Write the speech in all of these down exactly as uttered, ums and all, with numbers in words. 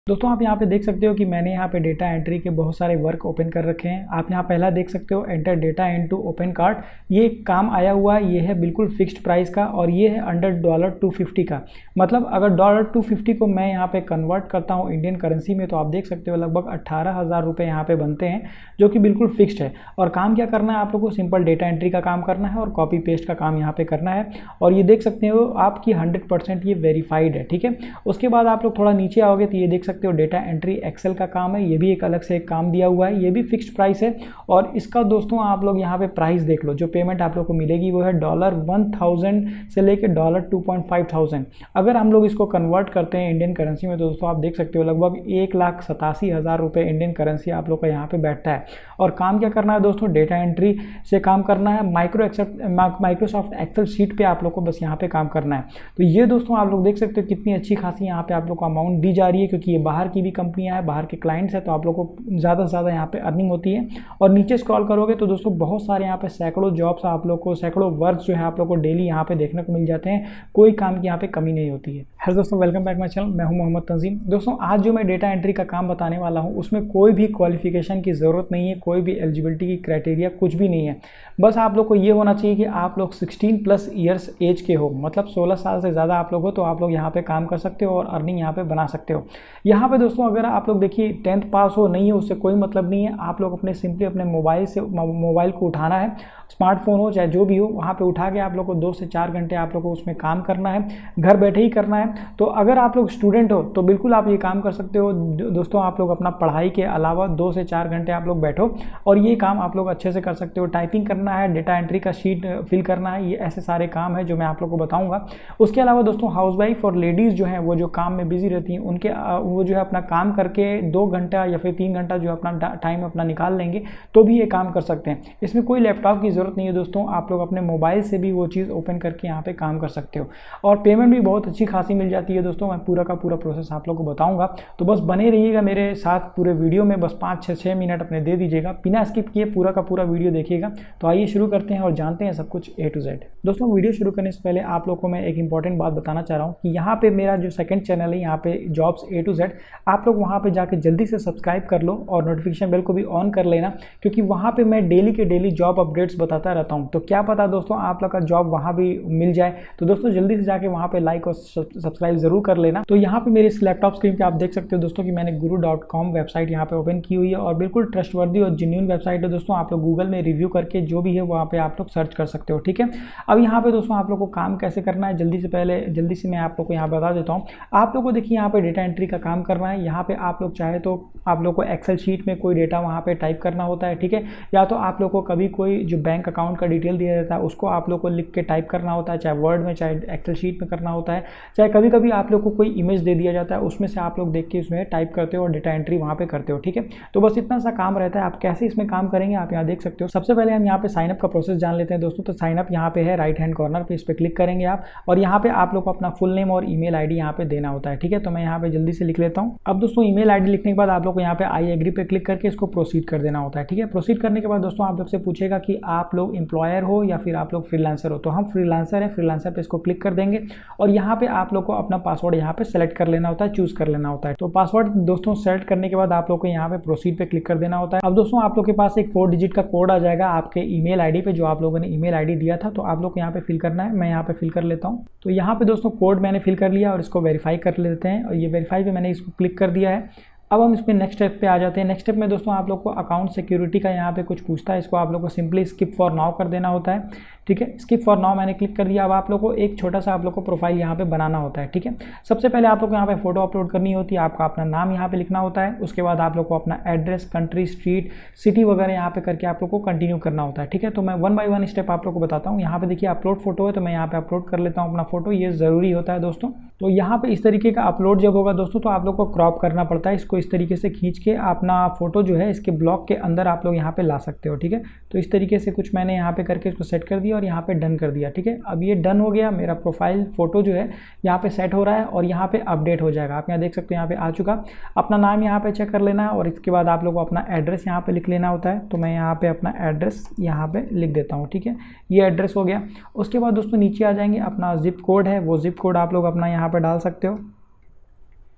दोस्तों आप यहाँ पे देख सकते हो कि मैंने यहाँ पे डेटा एंट्री के बहुत सारे वर्क ओपन कर रखे हैं। आप यहाँ पहला देख सकते हो enter data into open cart. ये काम आया हुआ है, ये है बिल्कुल फिक्स्ड प्राइस का और ये है अंडर डॉलर टू फिफ्टी का। मतलब अगर डॉलर टू फिफ्टी को मैं यहाँ पे कन्वर्ट करता हूँ इंडियन करेंसी में तो आप देख सकते हो लगभग अट्ठारह हज़ार रुपये यहाँ पे बनते हैं, जो कि बिल्कुल फिक्स्ड है। और काम क्या करना है आप लोग को, सिंपल डेटा एंट्री का काम करना है और कॉपी पेस्ट का काम यहाँ पे करना है। और ये देख सकते हो आपकी हंड्रेड परसेंट ये वेरीफाइड है, ठीक है। उसके बाद आप लोग थोड़ा नीचे आओगे तो ये देख सकते हो डेटा एंट्री एक्सेल का काम है, ये भी एक अलग से एक काम दिया हुआ है, ये भी फिक्स्ड प्राइस है। और इसका दोस्तों आप लोग यहाँ पे प्राइस देख लो, जो पेमेंट आप लोग को मिलेगी वो है डॉलर वन थाउजेंड से लेकर dollar two point five thousand. अगर हम लोग इसको कन्वर्ट करते हैं इंडियन करेंसी में तो दोस्तों आप देख सकते हो लगभग एक लाख सतासी हज़ार रुपये इंडियन करेंसी आप लोग का यहाँ पे बैठता है। और काम क्या करना है दोस्तों, डेटा एंट्री से काम करना है, micro Excel Microsoft Excel sheet पे आप लोग को बस यहाँ पे काम करना है। तो ये दोस्तों आप लोग देख सकते हो कितनी अच्छी खासी यहाँ पे आप लोग को अमाउंट दी जा रही है, क्योंकि ये बाहर की भी कंपनियां हैं, बाहर के क्लाइंट्स हैं, तो आप लोग को ज़्यादा से ज़्यादा यहाँ पे अर्निंग होती है। और नीचे स्क्रॉल करोगे तो दोस्तों बहुत सारे यहाँ पे सैकड़ों जॉब्स आप लोग को, सैकड़ों वर्क जो है आप लोग को डेली यहाँ पे देखने को मिल जाते हैं। कोई काम की यहाँ पे कमी नहीं होती है। हेलो दोस्तों, वेलकम बैक माय चैनल, मैं हूं मोहम्मद तंजीम। दोस्तों आज जो मैं डेटा एंट्री का काम बताने वाला हूं उसमें कोई भी क्वालिफिकेशन की ज़रूरत नहीं है, कोई भी एलिजिबिलिटी की क्राइटेरिया कुछ भी नहीं है। बस आप लोग को ये होना चाहिए कि आप लोग सिक्सटीन प्लस ईयर्स एज के हो, मतलब सोलह साल से ज़्यादा आप लोग हो तो आप लोग यहाँ पे काम कर सकते हो और अर्निंग यहाँ पे बना सकते हो। यहाँ पे दोस्तों अगर आप लोग देखिए टेंथ पास हो नहीं हो उससे कोई मतलब नहीं है। आप लोग अपने सिंपली अपने मोबाइल से मोबाइल को उठाना है, स्मार्टफोन हो चाहे जो भी हो, वहाँ पे उठा के आप लोग को दो से चार घंटे आप लोग को उसमें काम करना है, घर बैठे ही करना है। तो अगर आप लोग स्टूडेंट हो तो बिल्कुल आप ये काम कर सकते हो दोस्तों। आप लोग अपना पढ़ाई के अलावा दो से चार घंटे आप लोग बैठो और ये काम आप लोग अच्छे से कर सकते हो। टाइपिंग करना है, डेटा एंट्री का शीट फिल करना है, ये ऐसे सारे काम है जो मैं आप लोग को बताऊँगा। उसके अलावा दोस्तों हाउसवाइफ और लेडीज़ जो हैं वो जो काम में बिजी रहती हैं, उनके वो जो है अपना काम करके दो घंटा या फिर तीन घंटा जो अपना टाइम अपना निकाल लेंगे तो भी ये काम कर सकते हैं। इसमें कोई लैपटॉप की ज़रूरत नहीं है दोस्तों, आप लोग अपने मोबाइल से भी वो चीज़ ओपन करके यहाँ पे काम कर सकते हो और पेमेंट भी बहुत अच्छी खासी मिल जाती है दोस्तों। मैं पूरा का पूरा प्रोसेस आप लोग को बताऊंगा, तो बस बने रहिएगा मेरे साथ पूरे वीडियो में। बस पाँच छः छः मिनट अपने दे दीजिएगा, बिना स्किप किए पूरा का पूरा वीडियो देखिएगा। तो आइए शुरू करते हैं और जानते हैं सब कुछ ए टू जेड। दोस्तों वीडियो शुरू करने से पहले आप लोग को मैं एक इंपॉर्टेंट बात बताना चाह रहा हूँ कि यहाँ पे मेरा जो सेकंड चैनल है यहाँ पे जॉब्स ए टू जेड, आप लोग वहाँ पे जाके जल्दी से सब्सक्राइब कर लो और नोटिफिकेशन बेल को भी ऑन कर लेना, क्योंकि वहाँ पे मैं डेली के डेली जॉब अपडेट्स बताता रहता हूँ। तो क्या पता दोस्तों आप लोग का जॉब वहाँ भी मिल जाए। तो दोस्तों जल्दी से जाके वहाँ पे लाइक और सब्सक्राइब जरूर कर लेना। तो यहाँ पे मेरे इस लैपटॉप स्क्रीन पे आप देख सकते हो दोस्तों कि मैंने गुरु डॉट कॉम वेबसाइट यहाँ पे ओपन की हुई है और बिल्कुल ट्रस्टवर्दी और जेन्युइन वेबसाइट है दोस्तों। आप लोग गूगल में रिव्यू करके जो भी है वहाँ पे आप लोग सर्च कर सकते हो, ठीक है। अब यहाँ पे दोस्तों आप लोग को काम कैसे करना है जल्दी से पहले जल्दी से मैं आप लोग को यहाँ बता देता हूँ। आप लोग को देखिए यहाँ पे डेटा एंट्री का काम करना है। यहाँ पे आप लोग चाहे तो आप लोग को एक्सेल शीट में कोई डेटा वहाँ पे टाइप करना होता है, ठीक है, या तो आप लोग को कभी कोई जो बैंक अकाउंट का डिटेल दिया जाता है उसको आप लोग को लिख के टाइप करना होता है, चाहे वर्ड में चाहे एक्सेल शीट में करना होता है, चाहे कभी कभी आप लोग को कोई इमेज दे दिया जाता है उसमें से आप लोग देख के उसमें टाइप करते हो और डेटा एंट्री वहाँ पे करते हो, ठीक है। तो बस इतना सा काम रहता है। आप कैसे इसमें काम करेंगे आप यहाँ देख सकते हो। सबसे पहले हम यहाँ पे साइनअप का प्रोसेस जान लेते हैं दोस्तों। तो साइनअप यहाँ पे है राइट हैंड कॉर्नर पे, इस पर क्लिक करेंगे आप और यहाँ पे आप लोग को अपना फुल नेम और ईमेल आईडी यहाँ पे देना होता है, ठीक है। तो मैं यहाँ पे जल्दी से लिख लेता हूँ। अब दोस्तों ईमेल आईडी लिखने के बाद आप लोग को यहाँ पे आई एग्री पे क्लिक करके इसको प्रोसीड कर देना होता है, ठीक है। प्रोसीड करने के बाद दोस्तों आप लोग से पूछेगा कि आप लोग एम्प्लॉयर हो या फिर आप लोग फ्रीलांसर हो। तो हम फ्रीलांसर है, फ्रीलांसर पे इसको क्लिक कर देंगे और यहाँ पे आप लोग को अपना पासवर्ड यहाँ पे सेलेक्ट कर लेना होता है, चूज कर लेना होता है। तो पासवर्ड दोस्तों सेलेक्ट करने के बाद आप लोग को यहाँ पे प्रोसीड पे क्लिक कर देना होता है। अब दोस्तों आप लोग के पास एक फोर डिजिट का कोड आ जाएगा आपके ईमेल आईडी पे, जो आप लोगों ने ईमेल आईडी दिया था। तो आप लोग को यहाँ पे फिल करना है, मैं यहाँ पे फिल कर लेता हूँ। तो यहाँ पे दोस्तों कोड मैंने फिल कर लिया और इसको वेरीफाई कर लेते हैं और ये वेरीफाई पे मैंने इसको क्लिक कर दिया है। अब हम इसमें नेक्स्ट स्टेप पे आ जाते हैं। नेक्स्ट स्टेप में दोस्तों आप लोग को अकाउंट सिक्योरिटी का यहाँ पे कुछ पूछता है, इसको आप लोग को सिंपली स्किप फॉर नाउ कर देना होता है, ठीक है। स्किप फॉर नाउ मैंने क्लिक कर दिया। अब आप लोग को एक छोटा सा आप लोग को प्रोफाइल यहाँ पे बनाना होता है, ठीक है। सबसे पहले आप लोग को यहाँ पे फोटो अपलोड करनी होती है, आपका अपना नाम यहाँ पे लिखना होता है। उसके बाद आप लोग को अपना एड्रेस, कंट्री, स्ट्रीट, सिटी वगैरह यहाँ पे करके आप लोग को कंटिन्यू करना होता है, ठीक है। तो मैं वन बाय वन स्टेप आप लोग को बताता हूँ। यहाँ पे देखिए अपलोड फोटो है, तो मैं यहाँ पे अपलोड कर लेता हूँ अपना फोटो, ये ज़रूरी होता है दोस्तों। तो यहाँ पे इस तरीके का अपलोड जब होगा दोस्तों तो आप लोग को क्रॉप करना पड़ता है, इसको इस तरीके से खींच के अपना फोटो जो है इसके ब्लॉक के अंदर आप लोग यहाँ पे ला सकते हो, ठीक है। तो इस तरीके से कुछ मैंने यहाँ पे करके इसको सेट कर दिया और यहाँ पे डन कर दिया, ठीक है। अब ये डन हो गया, मेरा प्रोफाइल फोटो जो है यहाँ पे सेट हो रहा है और यहाँ पे अपडेट हो जाएगा। आप यहाँ देख सकते हो यहाँ पे आ चुका। अपना नाम यहाँ पे चेक कर लेना है और इसके बाद आप लोग को अपना एड्रेस यहाँ पे लिख लेना होता है। तो मैं यहाँ पे अपना एड्रेस यहाँ पे लिख देता हूँ, ठीक है। ये एड्रेस हो गया। उसके बाद दोस्तों नीचे आ जाएंगे, अपना जिप कोड है वो जिप कोड आप लोग अपना यहाँ पे डाल सकते हो।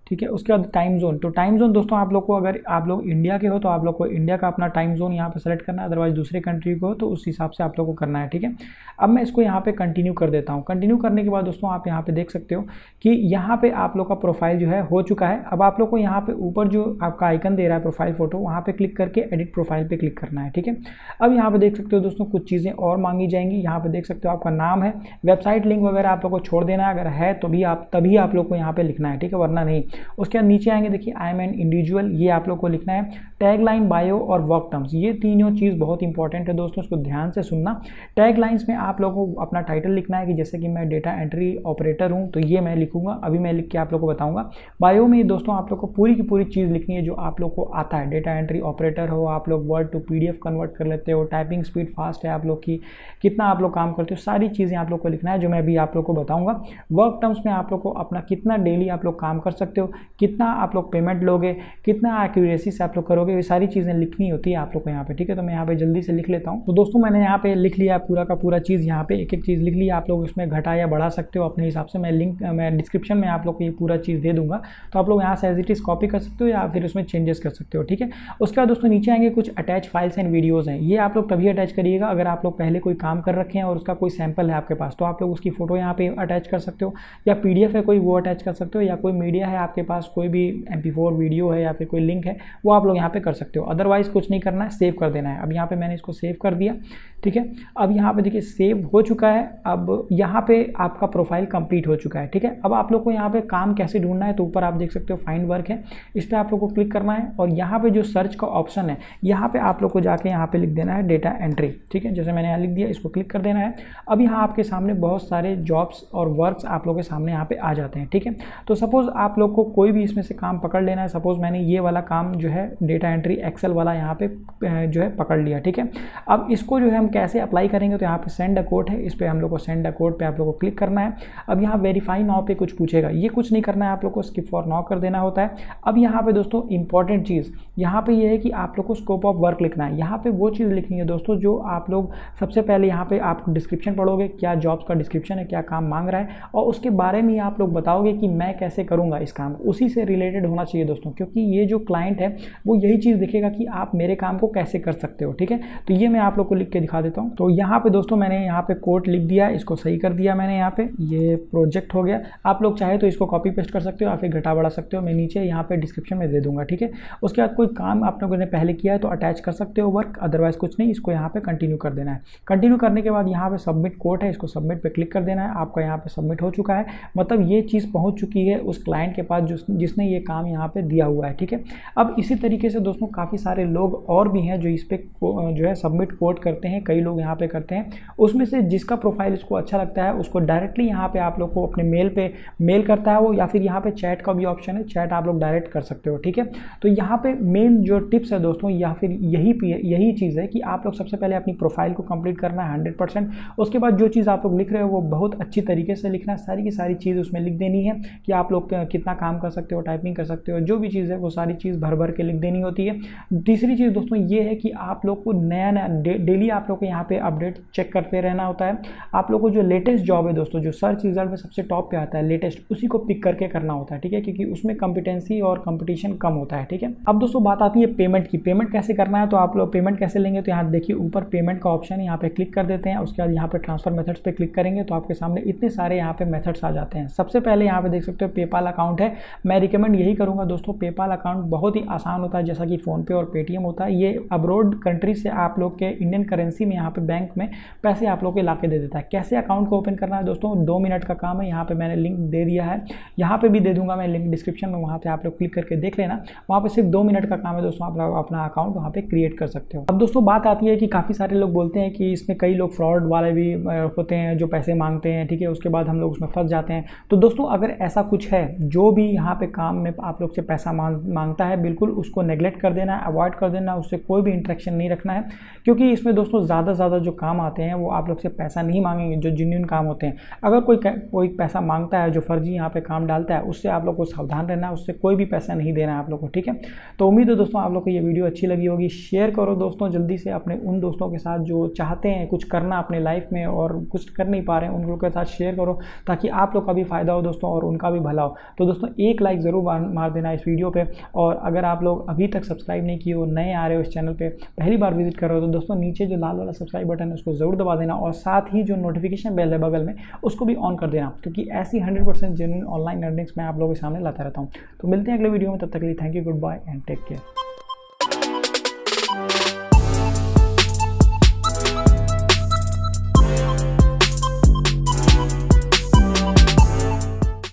ठीक है। उसके बाद टाइम जोन, तो टाइम जोन दोस्तों आप लोग को, अगर आप लोग इंडिया के हो तो आप लोग को इंडिया का अपना टाइम जोन यहाँ पे सेलेक्ट करना है, अदरवाइज दूसरे कंट्री को हो तो उस हिसाब से आप लोग को करना है, ठीक है। अब मैं इसको यहाँ पे कंटिन्यू कर देता हूँ। कंटिन्यू करने के बाद दोस्तों आप यहाँ पे देख सकते हो कि यहाँ पे आप लोग का प्रोफाइल जो है हो चुका है। अब आप लोग को यहाँ पे ऊपर जो आपका आइकन दे रहा है प्रोफाइल फोटो, वहाँ पे क्लिक करके एडिट प्रोफाइल पे क्लिक करना है, ठीक है। अब यहाँ पे देख सकते हो दोस्तों कुछ चीज़ें और मांगी जाएंगी। यहाँ पे देख सकते हो आपका नाम है, वेबसाइट लिंक वगैरह आप लोग को छोड़ देना है, अगर है तो भी आप तभी आप लोग को यहाँ पे लिखना है, ठीक है, वरना नहीं। उसके बाद नीचे आएंगे, देखिए आई एम एन इंडिविजुअल, ये आप लोग को लिखना है। टैग लाइन, बायो और वर्क टर्म्स, ये तीनों चीज़ बहुत इंपॉर्टेंट है दोस्तों, इसको ध्यान से सुनना। टैग लाइन्स में आप लोगों को अपना टाइटल लिखना है कि जैसे कि मैं डेटा एंट्री ऑपरेटर हूँ तो ये मैं लिखूंगा, अभी मैं लिख के आप लोग को बताऊंगा। बायो में दोस्तों आप लोग को पूरी की पूरी चीज़ लिखनी है जो आप लोग को आता है। डेटा एंट्री ऑपरेटर हो, आप लोग वर्ड टू पीडीएफ कन्वर्ट कर लेते हो, टाइपिंग स्पीड फास्ट है आप लोग की, कितना आप लोग काम करते हो, सारी चीज़ें आप लोग को लिखना है जो मैं अभी आप लोग को बताऊंगा। वर्क टर्म्स में आप लोग को अपना कितना डेली आप लोग काम कर सकते हो, कितना आप लोग पेमेंट लोगे, कितना एक्यूरेसी से आप लोग करोगे, ये सारी चीज़ें लिखनी होती है आप लोग को यहाँ पे, ठीक है। तो मैं यहाँ पे जल्दी से लिख लेता हूँ। तो दोस्तों मैंने यहाँ पे लिख लिया पूरा का पूरा चीज़, यहाँ पे एक एक चीज़ लिख लिया। आप लोग इसमें घटा या बढ़ा सकते हो अपने हिसाब से, मैं लिंक मैं डिस्क्रिप्शन में आप लोग को ये पूरा चीज़ दे दूंगा, तो आप लोग यहाँ से एज इट इज़ कॉपी कर सकते हो या फिर उसमें चेंजेस कर सकते हो, ठीक है। उसके बाद दोस्तों नीचे आएंगे कुछ अटैच फाइल्स एंड वीडियोज़ हैं, ये आप लोग तभी अटैच करिएगा अगर आप लोग पहले कोई काम कर रखे हैं और उसका कोई सैंपल है आपके पास, तो आप लोग उसकी फोटो यहाँ पे अटैच कर सकते हो, या पीडीएफ है कोई वो अटैच कर सकते हो, या कोई मीडिया है आपके पास, कोई भी एम पी फोर वीडियो है या फिर कोई लिंक है वो आप लोग यहाँ पे कर सकते हो। अदरवाइज कुछ नहीं करना है, सेव कर देना है। अब यहाँ पे मैंने इसको सेव कर दिया, ठीक है। अब यहाँ पे देखिए सेव हो चुका है। अब यहाँ पे आपका प्रोफाइल कंप्लीट हो चुका है, ठीक है। अब आप लोग को यहाँ पे काम कैसे ढूंढना है, तो ऊपर आप देख सकते हो फाइंड वर्क है, इस पर आप लोग को क्लिक करना है और यहाँ पे जो सर्च का ऑप्शन है यहाँ पे आप लोग को जाके यहाँ पे लिख देना है डेटा एंट्री, ठीक है। जैसे मैंने यहाँ लिख दिया, इसको क्लिक कर देना है। अब यहाँ आपके सामने बहुत सारे जॉब्स और वर्क्स आप लोग के सामने यहाँ पे आ जाते हैं, ठीक है। तो सपोज आप लोग को कोई भी इसमें से काम पकड़ लेना है। सपोज मैंने ये वाला काम जो है डेटा एंट्री एक्सेल वाला यहाँ पे जो है पकड़ लिया, ठीक है। अब इसको जो है हम कैसे अप्लाई करेंगे, तो यहाँ पे सेंड अ कोड है, इस पर हम लोग को सेंड अ कोड पे आप लोग को क्लिक करना है। अब यहाँ वेरीफाई नाउ पे कुछ पूछेगा, ये कुछ नहीं करना है, आप लोग को स्किप फॉर नाउ कर देना होता है। अब यहाँ पे दोस्तों इंपॉर्टेंट चीज़ यहाँ पे ये है कि आप लोग को स्कोप ऑफ वर्क लिखना है। यहाँ पे वो चीज़ लिखनी है दोस्तों जो आप लोग सबसे पहले यहाँ पे आप डिस्क्रिप्शन पढ़ोगे, क्या जॉब्स का डिस्क्रिप्शन है, क्या काम मांग रहा है, और उसके बारे में आप लोग बताओगे कि मैं कैसे करूँगा इस काम, उसी से रिलेटेड होना चाहिए दोस्तों, क्योंकि ये जो क्लाइंट है वो यही चीज़ दिखेगा कि आप मेरे काम को कैसे कर सकते हो, ठीक है। तो ये मैं आप लोग को लिख के दिखा देता हूँ। तो यहाँ पे दोस्तों मैंने यहाँ पे कोड लिख दिया, इसको सही कर दिया मैंने, यहाँ पे ये प्रोजेक्ट हो गया। आप लोग चाहे तो इसको कॉपी पेस्ट कर सकते हो या फिर घटा बढ़ा सकते हो, मैं नीचे यहाँ पे डिस्क्रिप्शन में दे दूंगा, ठीक है। उसके बाद कोई काम आप लोगों ने पहले किया है तो अटैच कर सकते हो वर्क, अदरवाइज कुछ नहीं, इसको यहाँ पे कंटिन्यू कर देना है। कंटिन्यू करने के बाद यहाँ पे सबमिट कोड है, इसको सबमिट पे क्लिक कर देना है। आपका यहाँ पे सबमिट हो चुका है, मतलब ये चीज़ पहुँच चुकी है उस क्लाइंट के पास जो जिसने ये काम यहाँ पे दिया हुआ है, ठीक है। अब इसी तरीके से दोस्तों काफ़ी सारे लोग और भी हैं जो इस पे जो है सबमिट कोड करते हैं, कई लोग यहाँ पे करते हैं। उसमें से जिसका प्रोफाइल इसको अच्छा लगता है उसको डायरेक्टली यहाँ पे आप लोग को अपने मेल पे मेल करता है वो, या फिर यहाँ पे चैट का भी ऑप्शन है, चैट आप लोग डायरेक्ट कर सकते हो, ठीक है। तो यहाँ पे मेन जो टिप्स है दोस्तों या फिर यही यही चीज़ है कि आप लोग सबसे पहले अपनी प्रोफाइल को कंप्लीट करना है हंड्रेड परसेंट। उसके बाद जो चीज़ आप लोग लिख रहे हो वो बहुत अच्छी तरीके से लिखना है, सारी की सारी चीज़ उसमें लिख देनी है कि आप लोग कितना काम कर सकते हो, टाइपिंग कर सकते हो, जो भी चीज़ है वो सारी चीज़ भर भर के लिख देनी होती है। तीसरी चीज़ दोस्तों ये है कि आप लोग को नया नया डेली आप लोग को यहाँ पे अपडेट चेक करते रहना होता है। आप लोग को जो लेटेस्ट जॉब है दोस्तों, जो सर्च रिजल्ट में सबसे टॉप पे आता है लेटेस्ट, उसी को पिक करके करना होता है, ठीक है, क्योंकि उसमें कंपिटेंसी और कंपटीशन कम होता है, ठीक है। अब दोस्तों बात आती है पेमेंट की, पेमेंट कैसे करना है, तो आप लोग पेमेंट कैसे लेंगे, तो यहाँ देखिए ऊपर पेमेंट का ऑप्शन है, यहाँ पे क्लिक कर देते हैं। उसके बाद यहाँ पे ट्रांसफर मेथड्स पे क्लिक करेंगे तो आपके सामने इतने सारे यहाँ पे मेथड्स आ जाते हैं। सबसे पहले यहाँ पे देख सकते हो पेपाल अकाउंट है, मैं रिकमेंड यही करूँगा दोस्तों, पेपाल अकाउंट बहुत ही आसान होता है, जैसा कि फ़ोनपे और पेटीएम होता है। ये अब्रॉड कंट्री से आप लोग के इंडियन करेंसी में यहाँ पे बैंक में पैसे आप लोग के ला के दे देता है। कैसे अकाउंट को ओपन करना है दोस्तों, दो मिनट का काम है, यहाँ पे मैंने लिंक दे दिया है, यहाँ पे भी दे दूंगा मैं लिंक डिस्क्रिप्शन में, वहाँ पे आप लोग क्लिक करके देख लेना। वहाँ पे सिर्फ दो मिनट का काम है दोस्तों, आप लोग अपना अकाउंट वहाँ पे क्रिएट कर सकते हो। अब दोस्तों बात आती है कि काफ़ी सारे लोग बोलते हैं कि इसमें कई लोग फ्रॉड वाले भी होते हैं जो पैसे मांगते हैं, ठीक है, उसके बाद हम लोग उसमें फंस जाते हैं। तो दोस्तों अगर ऐसा कुछ है, जो भी यहाँ पे काम में आप लोग से पैसा मांगता है, बिल्कुल उसको नेग्लेक्ट कर देना है, अवॉइड कर देना, उससे कोई भी इंटरेक्शन नहीं रखना है, क्योंकि इसमें दोस्तों ज़्यादा से ज़्यादा जो काम आते हैं वो आप लोग से पैसा नहीं मांगेंगे, जो जेन्युइन काम होते हैं। अगर कोई कोई पैसा मांगता है जो फर्जी यहाँ पे काम डालता है, उससे आप लोग को सावधान रहना है, उससे कोई भी पैसा नहीं देना है आप लोग को, ठीक है। तो उम्मीद है दोस्तों आप लोग को ये वीडियो अच्छी लगी होगी। शेयर करो दोस्तों जल्दी से अपने उन दोस्तों के साथ जो चाहते हैं कुछ करना अपने लाइफ में और कुछ कर नहीं पा रहे हैं, उन लोगों के साथ शेयर करो ताकि आप लोग का भी फायदा हो दोस्तों और उनका भी भला हो। तो दोस्तों एक लाइक ज़रूर मार देना इस वीडियो पे। और अगर आप लोग अभी तक सब्सक्राइब नहीं किए हो, नए आ रहे हो इस चैनल पे, पहली बार विजिट कर रहे हो, तो दोस्तों नीचे जो लाल वाला सब्सक्राइब बटन है उसको ज़रूर दबा देना और साथ ही जो नोटिफिकेशन बेल है बगल में उसको भी ऑन कर देना, क्योंकि ऐसी hundred percent genuine online earnings मैं आप लोगों के सामने लाता रहता हूँ। तो मिलते हैं अगले वीडियो में, तब तक के लिए thank you, goodbye and take care.